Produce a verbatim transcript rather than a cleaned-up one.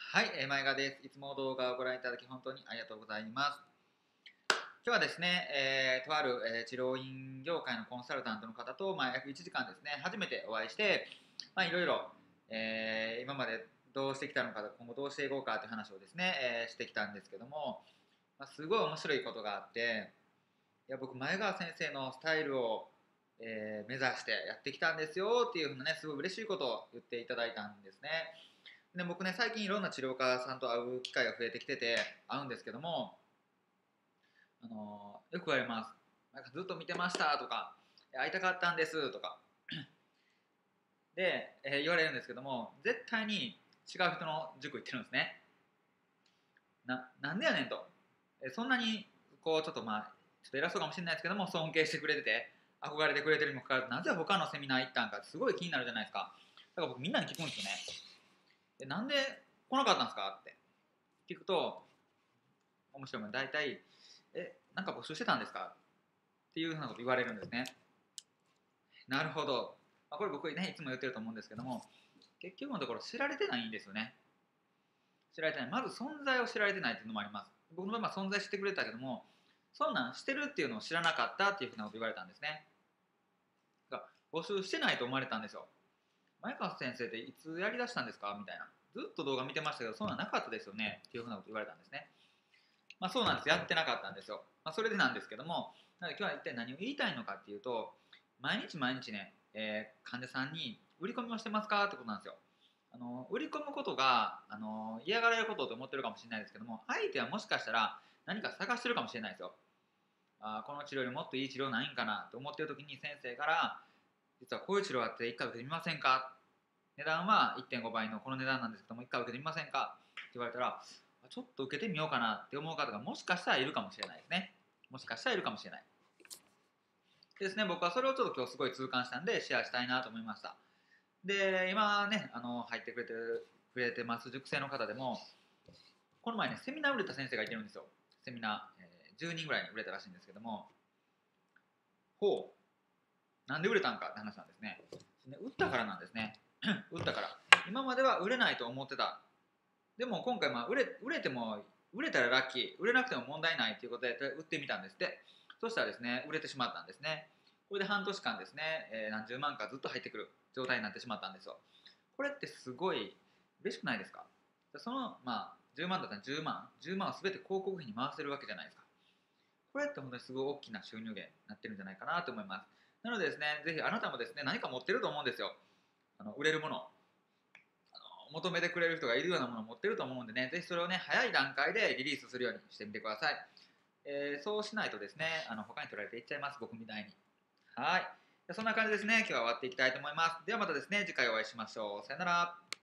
はい、えー前川です。いつも動画をご覧いただき本当にありがとうございます。今日はですね、えーとある、えー治療院業界のコンサルタントの方と、まあ、約いちじかんですね、初めてお会いして、まあ、いろいろ、えー今までどうしてきたのか、今後どうしていこうかという話をですね、えーしてきたんですけども、まあ、すごい面白いことがあって、いや僕、前川先生のスタイルを、えー目指してやってきたんですよっていうふうなね、すごい嬉しいことを言っていただいたんですね。で僕ね、最近いろんな治療家さんと会う機会が増えてきてて、会うんですけども、あのーよく言われます。なんかずっと見てましたとか、会いたかったんですとか、で、えー言われるんですけども、絶対に違う人の塾行ってるんですね。な、なんでやねんと。えそんなに、こう、ちょっとまあ、ちょっと偉そうかもしれないですけども、尊敬してくれてて、憧れてくれてるにもかかわらず、なぜ他のセミナー行ったんかすごい気になるじゃないですか。だから僕みんなに聞くんですよね。でなんで来なかったんですかって聞くと、面白いもん大体えなんか募集してたんですかっていうふうなこと言われるんですね。なるほど、まあ、これ僕ねいつも言ってると思うんですけども、結局のところ知られてないんですよね。知られてない、まず存在を知られてないっていうのもあります。僕の場合は存在してくれたけども、そんなんしてるっていうのを知らなかったっていうふうなこと言われたんですね。だから募集してないと思われたんですよ。前川先生っていつやりだしたんですかみたいな、ずっと動画見てましたけどそんなんなかったですよねっていうふうなこと言われたんですね。まあ、そうなんです、やってなかったんですよ。まあ、それでなんですけども、なので今日は一体何を言いたいのかっていうと、毎日毎日ね、えー患者さんに売り込みをしてますかってことなんですよ。あの売り込むことがあの嫌がられることと思ってるかもしれないですけども、相手はもしかしたら何か探してるかもしれないですよ。あこの治療よりもっといい治療ないんかなと思ってる時に先生から実はこういう治療あっていっかい受けてみませんか、値段はいってんごばいのこの値段なんですけどもいっかい受けてみませんかって言われたら、ちょっと受けてみようかなって思う方がもしかしたらいるかもしれないですね。もしかしたらいるかもしれない。でですね、僕はそれをちょっと今日すごい痛感したんでシェアしたいなと思いました。で、今ね、あの入ってくれてるくれてます塾生の方でも、この前ね、セミナー売れた先生がいてるんですよ。セミナー、えーじゅうにんぐらいに売れたらしいんですけども、ほう、なんで売れたんかって話なんですね。売ったからなんですね。売ったから。今までは売れないと思ってた。でも今回まあ売れ売れても売れたらラッキー、売れなくても問題ないということで売ってみたんですって。そしたらですね、売れてしまったんですね。これで半年間ですね、えー何十万かずっと入ってくる状態になってしまったんですよ。これってすごい嬉しくないですか？そのまあじゅうまんだったらじゅうまん、じゅうまんを全て広告費に回せるわけじゃないですか。これって本当にすごい大きな収入源になってるんじゃないかなと思います。なのでですね、ぜひあなたもですね、何か持ってると思うんですよ。あの売れるもの。求めてくれる人がいるようなものを持ってると思うんでね、ぜひそれをね、早い段階でリリースするようにしてみてください。えーそうしないとですね、あの他に取られていっちゃいます、僕みたいに。はい。そんな感じですね、今日は終わっていきたいと思います。ではまたですね、次回お会いしましょう。さよなら。